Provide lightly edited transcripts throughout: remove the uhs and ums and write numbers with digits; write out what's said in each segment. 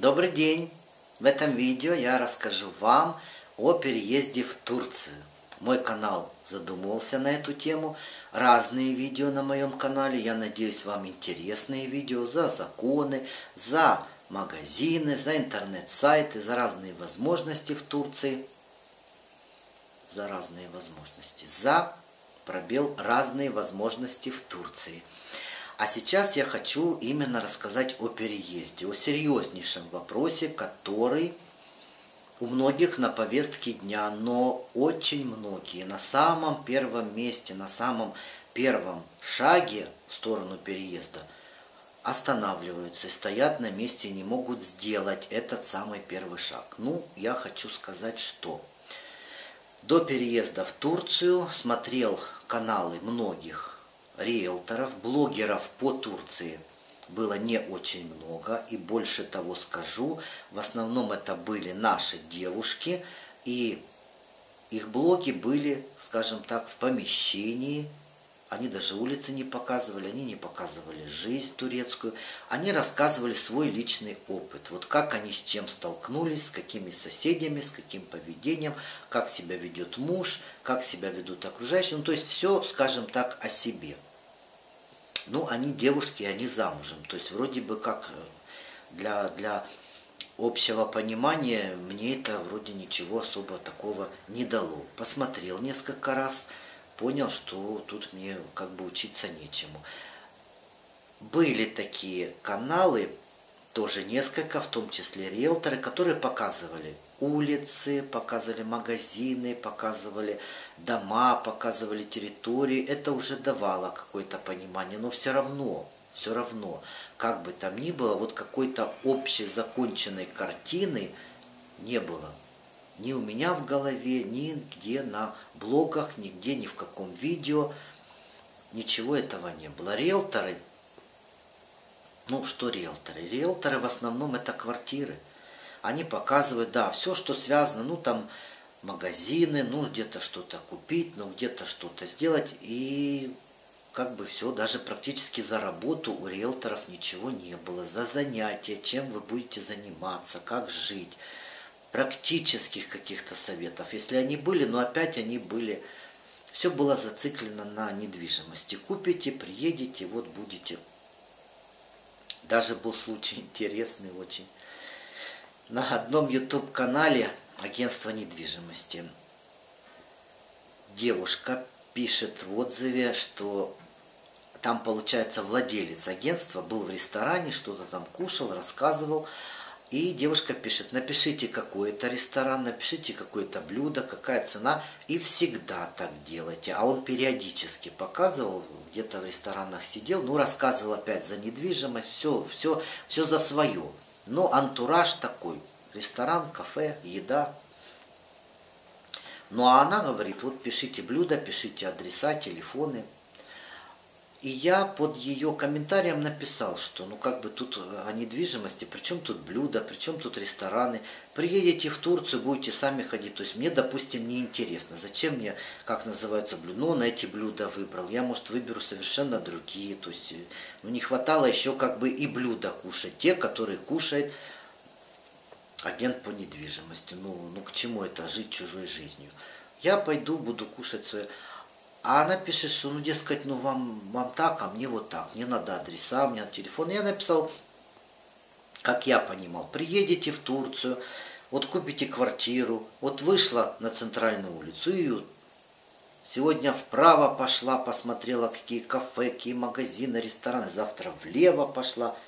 Добрый день! В этом видео я расскажу вам о переезде в Турцию. Мой канал задумывался на эту тему. Разные видео на моем канале. Я надеюсь, вам интересные видео за законы, за магазины, за интернет-сайты, за разные возможности в Турции. За разные возможности. За пробел разные возможности в Турции. А сейчас я хочу именно рассказать о переезде, о серьезнейшем вопросе, который у многих на повестке дня, но очень многие на самом первом месте, на самом первом шаге в сторону переезда останавливаются и стоят на месте и не могут сделать этот самый первый шаг. Я хочу сказать, что до переезда в Турцию смотрел каналы многих риэлторов, блогеров по Турции было не очень много, и больше того скажу, в основном это были наши девушки, и их блоги были, скажем так, в помещении, они даже улицы не показывали, они не показывали жизнь турецкую, они рассказывали свой личный опыт, вот как они с чем столкнулись, с какими соседями, с каким поведением, как себя ведет муж, как себя ведут окружающие, то есть все, скажем так, о себе. Они девушки, они замужем. То есть вроде бы как для общего понимания мне это вроде ничего особо такого не дало. Посмотрел несколько раз, понял, что тут мне как бы учиться нечему. Были такие каналы, тоже несколько, в том числе риэлторы, которые показывали улицы, показывали магазины, показывали дома, показывали территории. Это уже давало какое-то понимание, но все равно, как бы там ни было, вот какой-то общей законченной картины не было. Ни у меня в голове, нигде на блогах, нигде, ни в каком видео. Ничего этого не было. Риэлторы, что риэлторы? Риэлторы в основном это квартиры. Они показывают, да, все, что связано, там магазины, где-то что-то купить, где-то что-то сделать. И как бы все, даже практически за работу у риэлторов ничего не было. За занятия, чем вы будете заниматься, как жить. Практических каких-то советов. Если они были, но опять они были, все было зациклено на недвижимости. Купите, приедете, вот будете. Даже был случай интересный очень. На одном YouTube-канале агентства недвижимости девушка пишет в отзыве, что там, получается, владелец агентства был в ресторане, что-то там кушал, рассказывал. И девушка пишет: напишите какой-то ресторан, напишите какое-то блюдо, какая цена, и всегда так делайте. А он периодически показывал, где-то в ресторанах сидел, рассказывал опять за недвижимость, все за свое. Но антураж такой: ресторан, кафе, еда. А она говорит: вот пишите блюда, пишите адреса, телефоны. И я под ее комментарием написал, что как бы тут о недвижимости, причем тут блюда, причем тут рестораны. Приедете в Турцию, будете сами ходить. То есть мне, допустим, неинтересно. Зачем мне, как называются блюда? Он эти блюда выбрал. Я, может, выберу совершенно другие. То есть не хватало еще как бы и блюда кушать. Те, которые кушает агент по недвижимости. К чему это, жить чужой жизнью? Я пойду, буду кушать свое. А она пишет, что, дескать, вам так, а мне вот так. Мне надо адреса, мне надо телефон. Я написал, как я понимал: приедете в Турцию, вот купите квартиру, вот вышла на центральную улицу, и сегодня вправо пошла, посмотрела, какие кафе, какие магазины, рестораны, завтра влево пошла.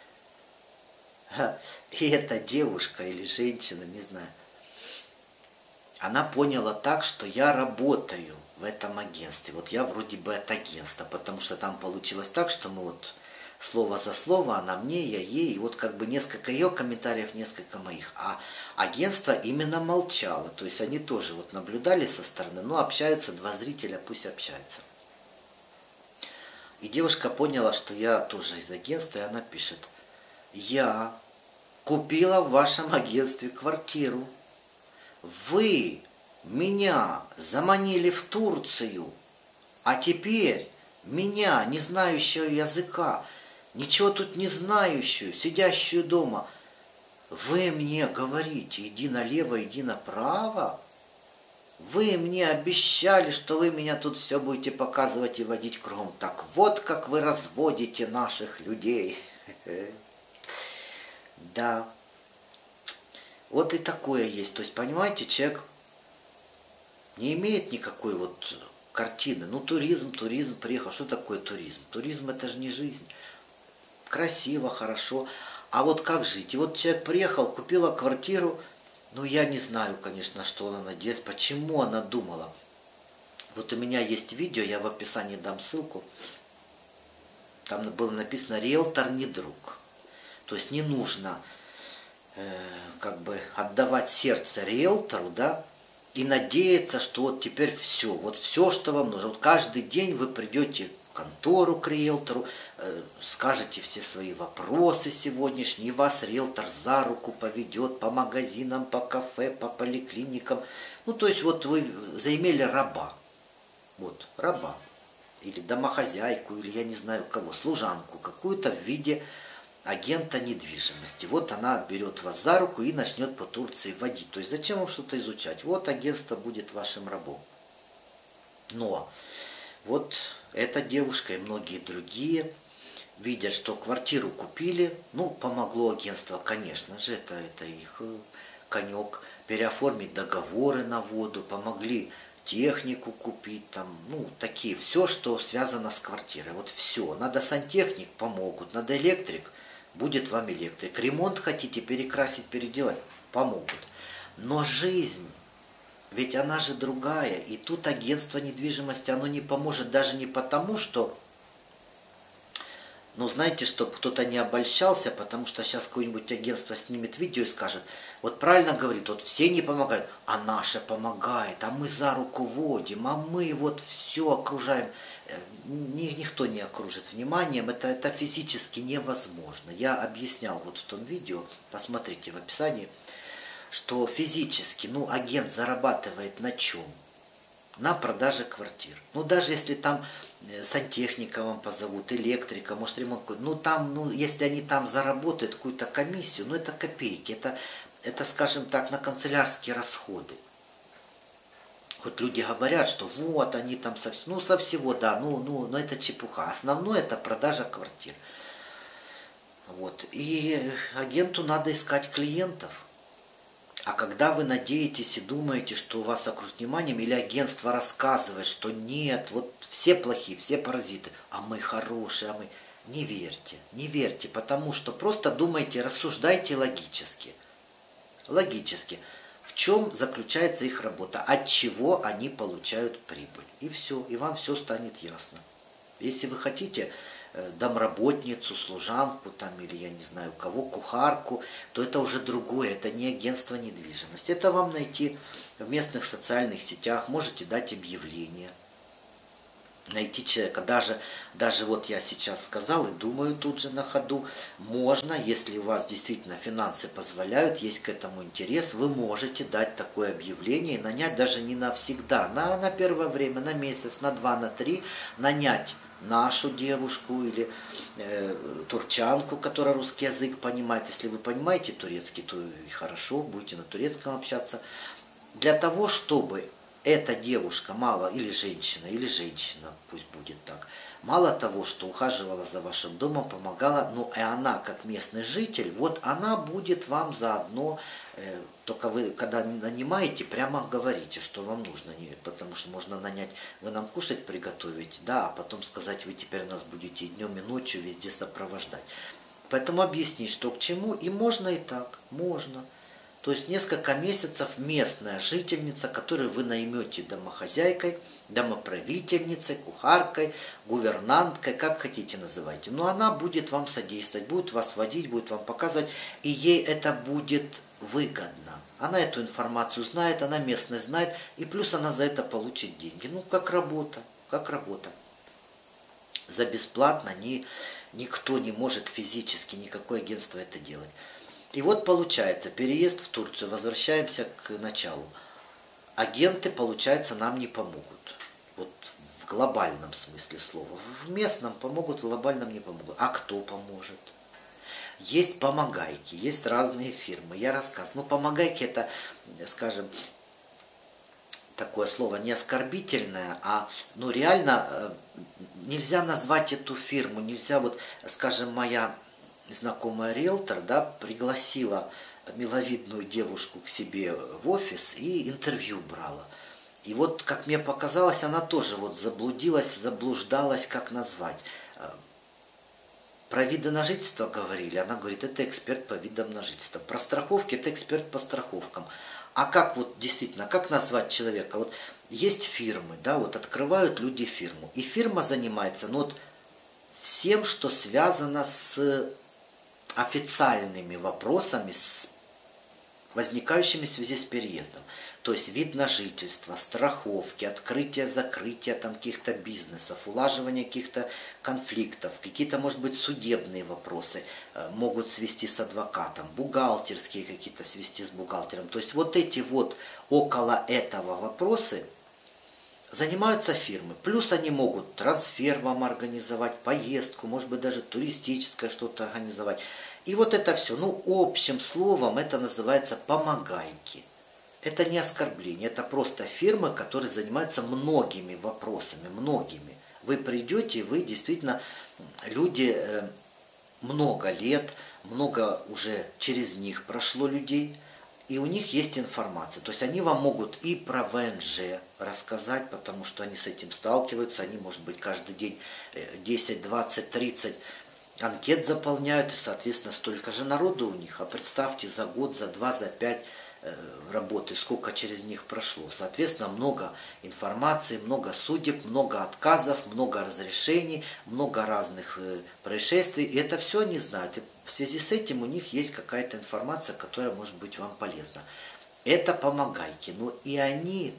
И эта девушка или женщина, не знаю, она поняла так, что я работаю в этом агентстве. Вот я вроде бы от агентства, потому что там получилось так, что мы слово за слово, она мне, я ей, и как бы несколько ее комментариев, несколько моих. А агентство именно молчало, то есть они тоже наблюдали со стороны, общаются, два зрителя, пусть общаются. И девушка поняла, что я тоже из агентства, и она пишет: я купила в вашем агентстве квартиру. Вы меня заманили в Турцию, а теперь меня, не знающего языка, ничего тут не знающую, сидящую дома, Вы мне говорите, иди налево, иди направо. Вы мне обещали, что вы меня тут все будете показывать и водить кругом. Так вот, как вы разводите наших людей. Да. Вот и такое есть. То есть, понимаете, человек не имеет никакой вот картины. Ну, туризм, приехал. Что такое туризм? Туризм — это же не жизнь. Красиво, хорошо. А вот как жить? И вот человек приехал, купила квартиру. Ну, я не знаю, конечно, что она надеялась, почему она думала. Вот у меня есть видео, я в описании дам ссылку. Там было написано «Риэлтор не друг». То есть не нужно как бы отдавать сердце риэлтору, да, и надеяться, что вот теперь все, вот все, что вам нужно. Вот каждый день вы придете в контору к риэлтору, скажете все свои вопросы сегодняшние, и вас риэлтор за руку поведет по магазинам, по кафе, по поликлиникам. Ну, то есть вот вы заимели раба, вот, раба, или домохозяйку, или я не знаю кого, служанку какую-то в виде агента недвижимости. Вот она берет вас за руку и начнет по Турции водить. То есть зачем вам что-то изучать? Вот агентство будет вашим рабом. Но вот эта девушка и многие другие видят, что квартиру купили, ну, помогло агентство, конечно же, это их конек, переоформить договоры на воду, помогли технику купить, там, ну, такие, все, что связано с квартирой. Вот все. Надо сантехник, помогут, надо электрик, будет вам электрик. Ремонт хотите перекрасить, переделать, помогут. Но жизнь, ведь она же другая. И тут агентство недвижимости, оно не поможет даже не потому, что, ну, знаете, чтобы кто-то не обольщался, потому что сейчас какое-нибудь агентство снимет видео и скажет, вот правильно говорит, вот все не помогают, а наше помогает, а мы за руку водим, а мы вот все окружаем. Никто не окружит вниманием, это физически невозможно. Я объяснял вот в том видео, посмотрите в описании, что физически, ну, агент зарабатывает на чем? На продаже квартир. Ну, даже если там сантехника вам позовут, электрика, может ремонт какой-то, ну, там, ну, если они там заработают какую-то комиссию, ну, это копейки, это, скажем так, на канцелярские расходы. Хоть люди говорят, что вот они там ну, со всего, да, ну, это чепуха. Основное это продажа квартир. Вот. И агенту надо искать клиентов. А когда вы надеетесь и думаете, что у вас окружат вниманием, или агентство рассказывает, что нет, вот все плохие, все паразиты, а мы хорошие, а мы... Не верьте, не верьте, потому что просто думайте, рассуждайте логически. Логически. В чем заключается их работа, от чего они получают прибыль. И все, и вам все станет ясно. Если вы хотите домработницу, служанку там, или я не знаю кого, кухарку, то это уже другое, это не агентство недвижимости. Это вам найти в местных социальных сетях, можете дать объявление. Найти человека, даже вот я сейчас сказал и думаю тут же на ходу, можно, если у вас действительно финансы позволяют, есть к этому интерес, вы можете дать такое объявление и нанять даже не навсегда, на первое время, на месяц, на 2, на 3, нанять нашу девушку или турчанку, которая русский язык понимает. Если вы понимаете турецкий, то и хорошо, будете на турецком общаться. Для того, чтобы эта девушка или женщина, пусть будет так, мало того, что ухаживала за вашим домом, помогала, но и она, как местный житель, вот она будет вам заодно, только вы, когда нанимаете, прямо говорите, что вам нужно, потому что можно нанять, вы нам кушать приготовить, да, а потом сказать, вы теперь нас будете и днем, и ночью везде сопровождать. Поэтому объяснить, что к чему, и можно и так, можно. То есть несколько месяцев местная жительница, которую вы наймете домохозяйкой, домоправительницей, кухаркой, гувернанткой, как хотите называйте. Но она будет вам содействовать, будет вас водить, будет вам показывать, и ей это будет выгодно. Она эту информацию знает, она местность знает, и плюс она за это получит деньги. Ну, как работа, как работа. За бесплатно никто не может физически, никакое агентство это делать. И вот получается, переезд в Турцию, возвращаемся к началу. Агенты, получается, нам не помогут. Вот в глобальном смысле слова. В местном помогут, в глобальном не помогут. А кто поможет? Есть помогайки, есть разные фирмы. Я рассказываю. Ну, помогайки это, скажем, такое слово не оскорбительное, а ну реально нельзя назвать эту фирму, нельзя вот, скажем, моя знакомая риэлтор, да, пригласила миловидную девушку к себе в офис и интервью брала. И вот, как мне показалось, она тоже вот заблуждалась, как назвать. Про виды на жительство говорили, она говорит, это эксперт по видам на жительство. Про страховки, это эксперт по страховкам. А как вот действительно, как назвать человека? Вот есть фирмы, да, вот открывают люди фирму. И фирма занимается, ну вот, всем, что связано с официальными вопросами, с возникающими в связи с переездом. То есть вид на жительство, страховки, открытие-закрытие там каких-то бизнесов, улаживание каких-то конфликтов, какие-то, может быть, судебные вопросы могут свести с адвокатом, бухгалтерские какие-то свести с бухгалтером. То есть вот эти вот около этого вопросы занимаются фирмы. Плюс они могут трансфер вам организовать, поездку, может быть, даже туристическое что-то организовать. И вот это все, ну, общим словом, это называется помогайки. Это не оскорбление, это просто фирмы, которые занимаются многими вопросами, многими. Вы придете, вы действительно, люди много лет, много уже через них прошло людей, и у них есть информация. То есть они вам могут и про ВНЖ рассказать, потому что они с этим сталкиваются, они, может быть, каждый день 10, 20, 30 анкет заполняют, и, соответственно, столько же народу у них. А представьте, за год, за 2, за 5 работы, сколько через них прошло. Соответственно, много информации, много судеб, много отказов, много разрешений, много разных происшествий. И это все они знают. И в связи с этим у них есть какая-то информация, которая может быть вам полезна. Это помогайки. Но и они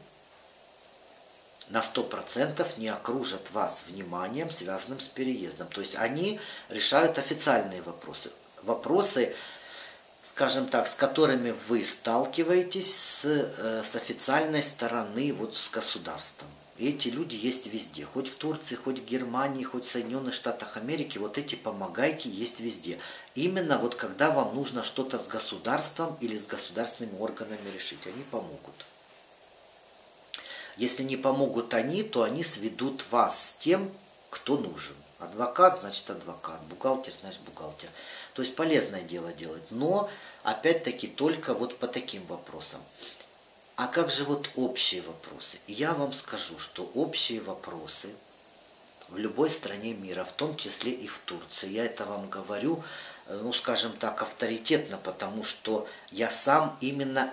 на 100% не окружат вас вниманием, связанным с переездом. То есть они решают официальные вопросы. Вопросы, скажем так, с которыми вы сталкиваетесь с официальной стороны, вот с государством. И эти люди есть везде. Хоть в Турции, хоть в Германии, хоть в Соединенных Штатах Америки. Вот эти помогайки есть везде. Именно вот когда вам нужно что-то с государством или с государственными органами решить, они помогут. Если не помогут они, то они сведут вас с тем, кто нужен. Адвокат, значит адвокат. Бухгалтер, значит бухгалтер. То есть полезное дело делать. Но, опять-таки, только вот по таким вопросам. А как же вот общие вопросы? И я вам скажу, что общие вопросы в любой стране мира, в том числе и в Турции, я это вам говорю, ну, скажем так, авторитетно, потому что я сам именно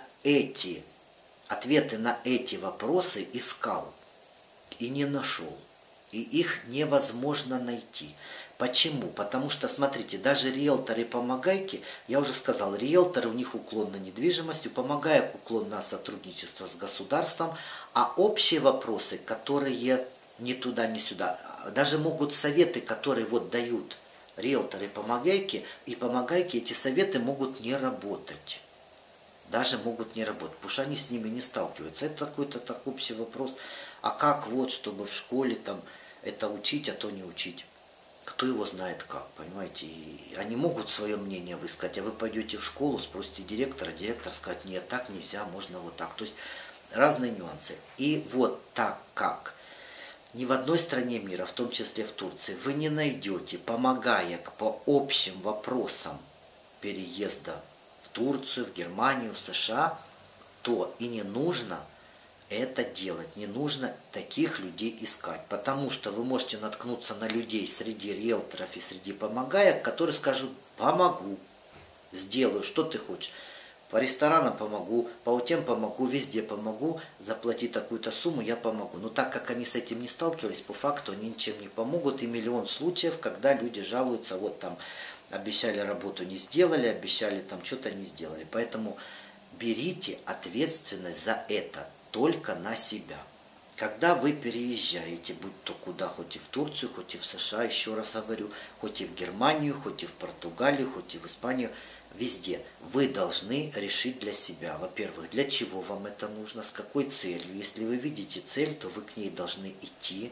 ответы на эти вопросы искал и не нашел. И их невозможно найти. Почему? Потому что, смотрите, даже риэлторы помогайки, я уже сказал, риэлторы, у них уклон на недвижимость, у помогаек уклон на сотрудничество с государством, а общие вопросы, которые ни туда, ни сюда, даже могут советы, которые вот дают риэлторы помогайки, и помогайки, эти советы могут не работать. Даже могут не работать, потому что они с ними не сталкиваются. Это какой-то так общий вопрос. А как вот, чтобы в школе там это учить, а то не учить? Кто его знает как, понимаете? И они могут свое мнение высказать, а вы пойдете в школу, спросите директора, директор скажет, нет, так нельзя, можно вот так. То есть разные нюансы. И вот так как ни в одной стране мира, в том числе в Турции, вы не найдете помогаек по общим вопросам переезда в Турцию, в Германию, в США, то и не нужно это делать, не нужно таких людей искать, потому что вы можете наткнуться на людей среди риэлторов и среди помогаек, которые скажут, помогу, сделаю, что ты хочешь. По ресторанам помогу, по тем помогу, везде помогу, заплати такую-то сумму, я помогу. Но так как они с этим не сталкивались, по факту они ничем не помогут. И миллион случаев, когда люди жалуются, вот там обещали работу, не сделали, обещали там что-то, не сделали. Поэтому берите ответственность за это только на себя. Когда вы переезжаете, будь то куда, хоть и в Турцию, хоть и в США, еще раз говорю, хоть и в Германию, хоть и в Португалию, хоть и в Испанию, везде вы должны решить для себя, во-первых, для чего вам это нужно, с какой целью. Если вы видите цель, то вы к ней должны идти,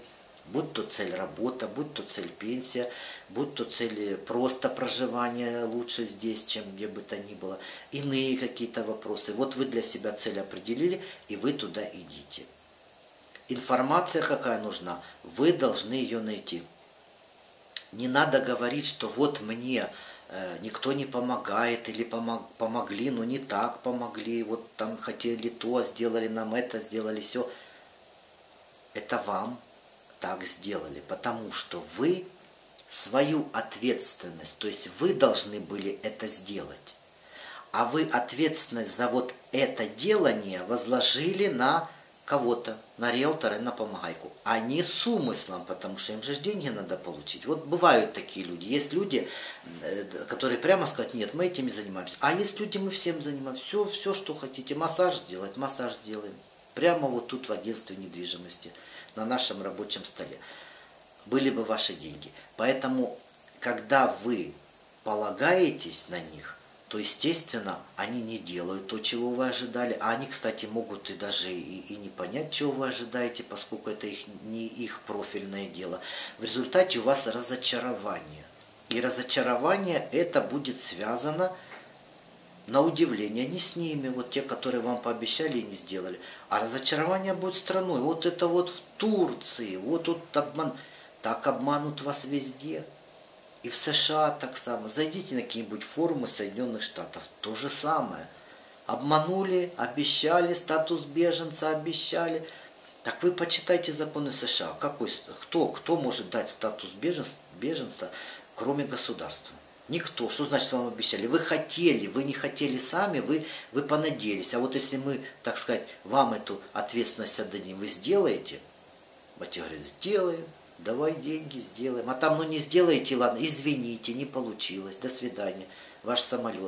Будь то цель работа, будь то цель пенсия, будь то цель просто проживание лучше здесь, чем где бы то ни было. Иные какие-то вопросы. Вот вы для себя цель определили, и вы туда идите. Информация какая нужна, вы должны ее найти. Не надо говорить, что вот мне никто не помогает, или помогли, но не так помогли, вот там хотели то, сделали нам это, сделали все. Это вам так сделали, потому что вы свою ответственность, то есть вы должны были это сделать, а вы ответственность за вот это делание возложили на кого-то, на риэлтора и на помогайку, а не с умыслом, потому что им же деньги надо получить. Вот бывают такие люди. Есть люди, которые прямо сказать, нет, мы этим не занимаемся. А есть люди, мы всем занимаемся. Все, что хотите. Массаж сделать, массаж сделаем. Прямо вот тут в агентстве недвижимости, на нашем рабочем столе. Были бы ваши деньги. Поэтому, когда вы полагаетесь на них, то, естественно, они не делают то, чего вы ожидали. А они, кстати, могут и даже и не понять, чего вы ожидаете, поскольку это не их профильное дело. В результате у вас разочарование. И разочарование это будет связано, на удивление, не с ними, вот те, которые вам пообещали и не сделали. А разочарование будет страной. Вот это вот в Турции, вот тут обман. Так обманут вас везде. И в США так само. Зайдите на какие-нибудь форумы Соединенных Штатов. То же самое. Обманули, обещали, статус беженца обещали. Так вы почитайте законы США. Кто может дать статус беженца, кроме государства? Никто. Что значит вам обещали? Вы хотели, вы не хотели сами, вы понадеялись. А вот если мы, так сказать, вам эту ответственность отдадим, вы сделаете? А те говорят, сделаем. Давай деньги сделаем. А там, ну не сделаете, ладно, извините, не получилось. До свидания. Ваш самолет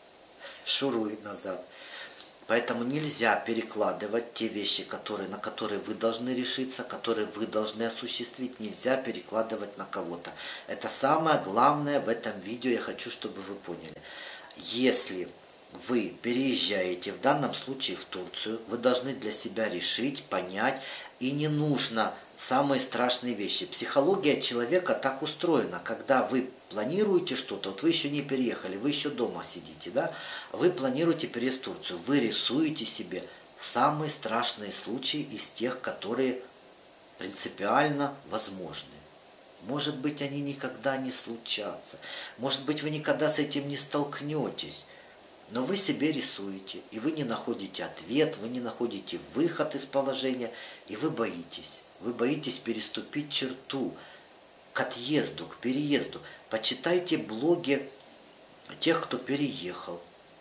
шурует назад. Поэтому нельзя перекладывать те вещи, на которые вы должны решиться, которые вы должны осуществить. Нельзя перекладывать на кого-то. Это самое главное в этом видео, я хочу, чтобы вы поняли. Если вы переезжаете, в данном случае в Турцию, вы должны для себя решить, понять, и не нужно самые страшные вещи. Психология человека так устроена, когда вы планируете что-то, вот вы еще не переехали, вы еще дома сидите, да, вы планируете переезд в Турцию, вы рисуете себе самые страшные случаи из тех, которые принципиально возможны. Может быть, они никогда не случатся, может быть, вы никогда с этим не столкнетесь. Но вы себе рисуете, и вы не находите ответ, вы не находите выход из положения, и вы боитесь. Вы боитесь переступить черту к отъезду, к переезду. Почитайте блоги тех, кто переехал.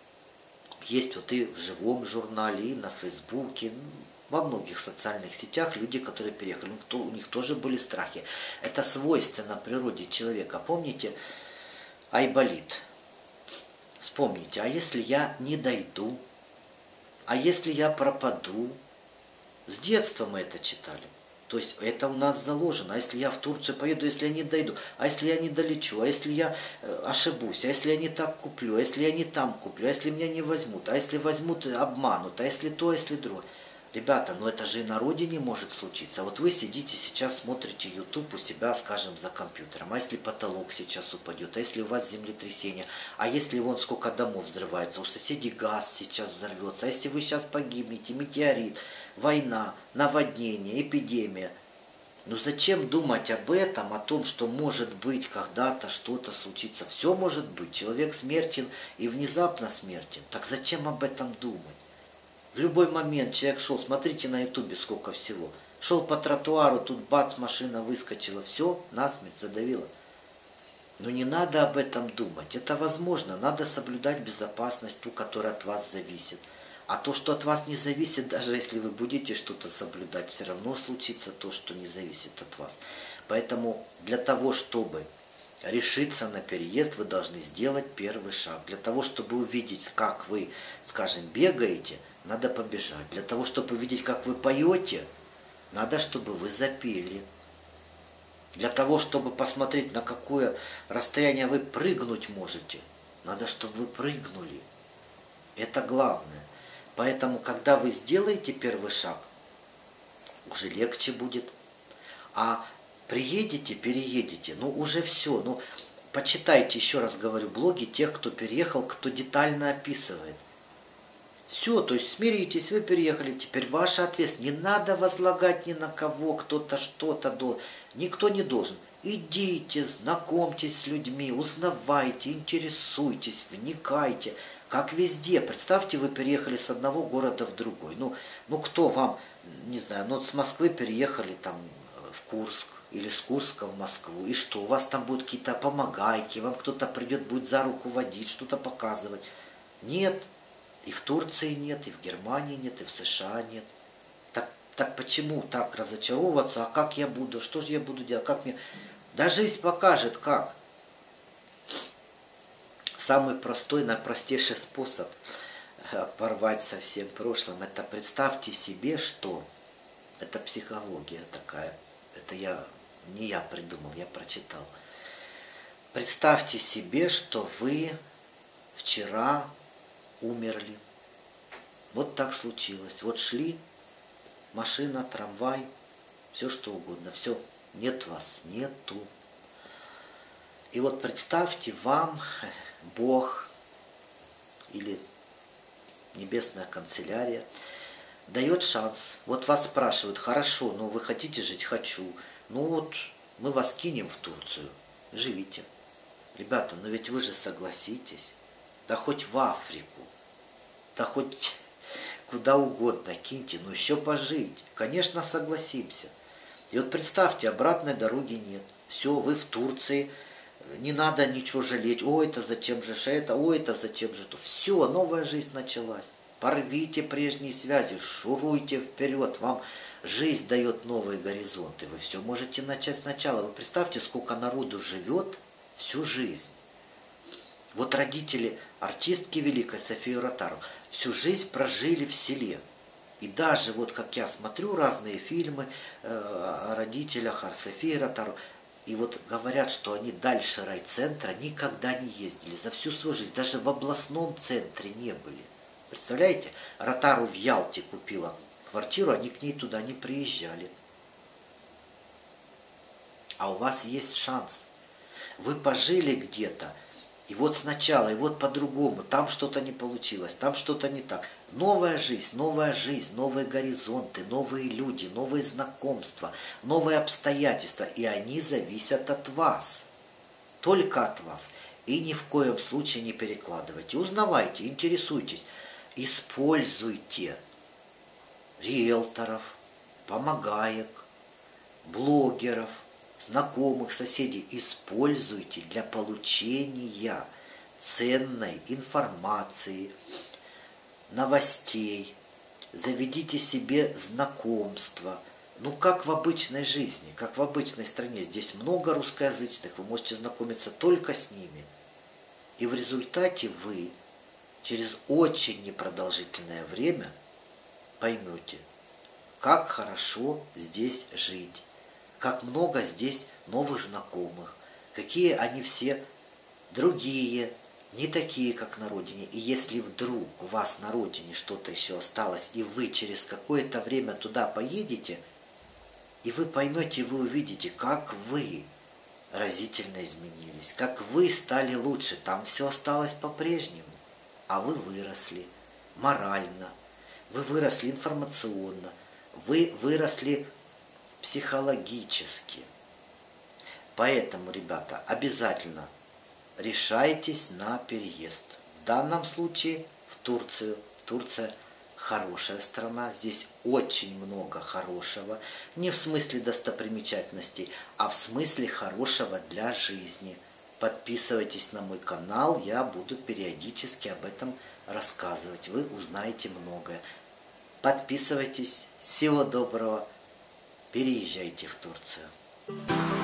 Есть вот и в живом журнале, и на Фейсбуке, во многих социальных сетях люди, которые переехали. У них тоже были страхи. Это свойственно природе человека. Помните Айболит? Вспомните, а если я не дойду? А если я пропаду? С детства мы это читали. То есть это у нас заложено. А если я в Турцию поеду, если я не дойду? А если я не долечу? А если я ошибусь? А если я не так куплю? А если я не там куплю? А если меня не возьмут? А если возьмут, обманут? А если то, а если другое? Ребята, ну это же и на родине может случиться. Вот вы сидите сейчас, смотрите YouTube у себя, скажем, за компьютером. А если потолок сейчас упадет? А если у вас землетрясение? А если вон сколько домов взрывается? У соседей газ сейчас взорвется? А если вы сейчас погибнете? Метеорит, война, наводнение, эпидемия. Ну зачем думать об этом, о том, что может быть когда-то что-то случится? Все может быть. Человек смертен и внезапно смертен. Так зачем об этом думать? В любой момент человек шел, смотрите на ютубе сколько всего. Шел по тротуару, тут бац, машина выскочила, все, насмерть задавило. Но не надо об этом думать. Это возможно, надо соблюдать безопасность, ту, которая от вас зависит. А то, что от вас не зависит, даже если вы будете что-то соблюдать, все равно случится то, что не зависит от вас. Поэтому для того, чтобы решиться на переезд, вы должны сделать первый шаг. Для того, чтобы увидеть, как вы, скажем, бегаете, надо побежать. Для того, чтобы увидеть, как вы поете, надо, чтобы вы запели. Для того, чтобы посмотреть, на какое расстояние вы прыгнуть можете, надо, чтобы вы прыгнули. Это главное. Поэтому, когда вы сделаете первый шаг, уже легче будет. А приедете, переедете, ну уже все, ну почитайте, еще раз говорю, блоги тех, кто переехал, кто детально описывает. Все, то есть смиритесь, вы переехали, теперь ваша ответственность. Не надо возлагать ни на кого, кто-то что-то, никто не должен. Идите, знакомьтесь с людьми, узнавайте, интересуйтесь, вникайте, как везде. Представьте, вы переехали с одного города в другой. Ну кто вам, не знаю, ну с Москвы переехали там в Курск или с Курска в Москву. И что, у вас там будут какие-то помогайки, вам кто-то придет, будет за руку водить, что-то показывать. Нет. И в Турции нет, и в Германии нет, и в США нет. Так почему так разочаровываться? А как я буду? Что же я буду делать? Как мне... Да жизнь покажет, как. Самый простой, наипростейший способ порвать со всем прошлым, это представьте себе, что это психология такая. Это не я придумал, я прочитал. Представьте себе, что вы вчера умерли. Вот так случилось. Вот шли, машина, трамвай, все что угодно. Все, нет вас, нету. И вот представьте, вам Бог или Небесная канцелярия дает шанс. Вот вас спрашивают, хорошо, но вы хотите жить? Хочу. Ну вот мы вас кинем в Турцию. Живите. Ребята, но ведь вы же согласитесь. Да хоть в Африку. Да хоть куда угодно киньте, но еще пожить. Конечно, согласимся. И вот представьте, обратной дороги нет. Все, вы в Турции, не надо ничего жалеть. Ой, это зачем же это, ой, это зачем же то. Все, новая жизнь началась. Порвите прежние связи, шуруйте вперед. Вам жизнь дает новые горизонты. Вы все можете начать сначала. Вы представьте, сколько народу живет всю жизнь. Вот родители артистки великой Софии Ротару всю жизнь прожили в селе. И даже вот как я смотрю разные фильмы о родителях, о Софии Ротару, и вот говорят, что они дальше райцентра никогда не ездили. За всю свою жизнь даже в областном центре не были. Представляете, Ротару в Ялте купила квартиру, они к ней туда не приезжали. А у вас есть шанс. Вы пожили где-то, и вот сначала, и вот по-другому, там что-то не получилось, там что-то не так. Новая жизнь, новые горизонты, новые люди, новые знакомства, новые обстоятельства. И они зависят от вас. Только от вас. И ни в коем случае не перекладывайте. Узнавайте, интересуйтесь. Используйте риэлторов, помогаек, блогеров, знакомых, соседей. Используйте для получения ценной информации, новостей. Заведите себе знакомства. Ну, как в обычной жизни, как в обычной стране. Здесь много русскоязычных, вы можете знакомиться только с ними. И в результате вы через очень непродолжительное время поймете, как хорошо здесь жить. Как много здесь новых знакомых, какие они все другие, не такие, как на родине. И если вдруг у вас на родине что-то еще осталось, и вы через какое-то время туда поедете, и вы поймете, вы увидите, как вы разительно изменились, как вы стали лучше, там все осталось по-прежнему, а вы выросли морально, вы выросли информационно, вы выросли психологически. Поэтому, ребята, обязательно решайтесь на переезд. В данном случае в Турцию. Турция хорошая страна, здесь очень много хорошего. Не в смысле достопримечательностей, а в смысле хорошего для жизни. Подписывайтесь на мой канал, я буду периодически об этом рассказывать. Вы узнаете многое. Подписывайтесь. Всего доброго. Переезжайте в Турцию.